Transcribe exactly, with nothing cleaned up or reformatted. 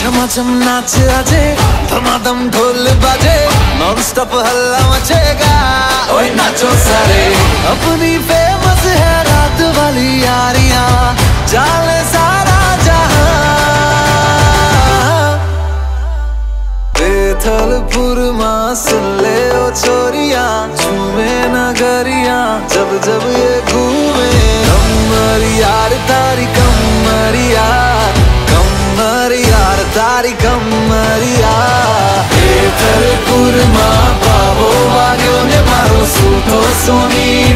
झमाझम नाच आजे, धमाधम ढोल बाजे, नॉन स्टॉप हल्ला मचेगा। ओए नाचो सारे, अपनी फेमस है रात वाली यारियां, जाले सारा जहां। बेथलपुर मां सुन ले ओ छोरियां, झूमे नगरियां जब जब ये घूमे। कमरिया तारी कमरिया, कमरिया तारी कमरिया। बेथलपुर मां पावो वाग्यो ने मारो सूतो सोनी।